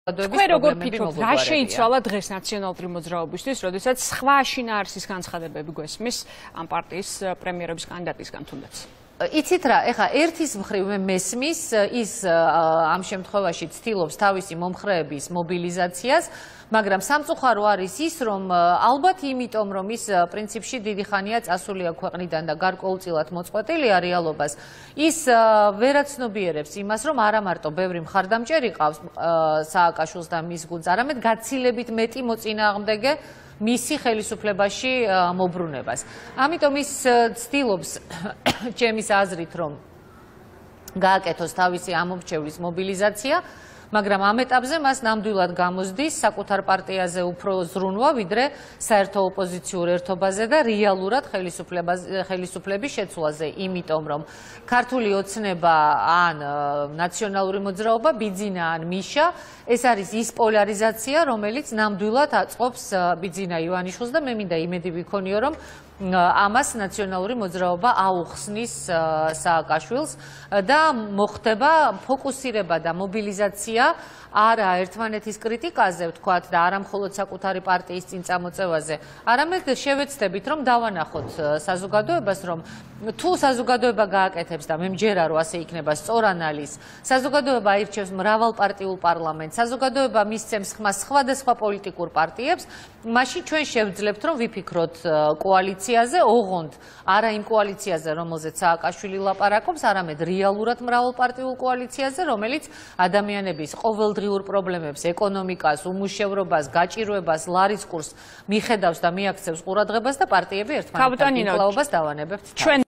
თქვენ როგორ ფიქრობთ, რა შეიცვალა დღეს ნაციონალური მოძრაობისთვის, როდესაც სხვა შინაარსის განცხადებები გვესმის ამ პარტიის პრემიერობის კანდიდატისგან თუნდაც? იცით რა, ეხლა ერთის მხრივ მე მესმის ის ამ შემთხვევაში ცდილობს თავისი მომხრეების მობილიზაციას, მაგრამ სამწუხარო არის ის, რომ ალბათ იმიტომ, რომ ის პრინციპში დიდი ხანია წასულია ქვეყნიდან და გარკვეულწილად მოწყვეტილია რეალობას, ის ვერაცნობიერებს იმას, რომ არა მარტო ბევრი მხარდამჭერი ყავს სააკაშვილს და მის გუნდს, არამედ გაცილებით მეტი მოწინააღმდეგე მისი ხელისუფლებაში მობრუნებას. ამიტომ ის ცდილობს ჩემის აზრით, რომ გააკეთოს თავისი ამომრჩევლის მობილიზაცია, მაგრამ ამ ეტაპზე მას ნამდვილად გამოსდის საკუთარ პარტიაზე უფრო ზრუნვა, ვიდრე საერთო ოპოზიციურ ერთობაზე და რეალურად ხელისუფლების შეცვლაზე, იმიტომ რომ ქართული ოცნება ან ნაციონალური მოძრაობა, ბიძინა ან მიშა, ეს არის ის პოლარიზაცია, რომელიც ნამდვილად აწყობს ბიძინა ივანიშვილს და მე მინდა იმედი ვიქონიო, რომ ამას ნაციონალური მოძრაობა აუხსნის სააკაშვილს და მოხდება ფოკუსირება და მობილიზაცია არა ერთმანეთის კრიტიკაზე ვთქვათ და არა მხოლოდ საკუთარი პარტიის წინ წამოწევაზე, არამედ შევეცდებით რომ დავანახოთ საზოგადოებას, რომ თუ საზოგადოება გააკეთებს და მე მჯერა რომ ასე იქნება სწორ ანალიზს, საზოგადოება აირჩევს მრავალპარტიულ პარლამენტს, საზოგადოება მისცემს ხმას სხვადასხვა პოლიტიკურ პარტიებს, მაშინ ჩვენ შევძლებთ რომ ვიფიქროთ კოალიციაზე, ოღონდ არა იმ კოალიციაზე, რომელზეც სააკაშვილი ლაპარაკობს, არამედ რეალურად მრავალპარტიულ კოალიციაზე, რომელიც ადამიანების ყოველდღიურ პრობლემებს, ეკონომიკას, უმუშევრობას, გაჭირვებას, ლარის კურსს მიხედავს და მიაქცევს ყურადღებას და პარტიები ერთმანეთთან მკლავობას დავანებებთ.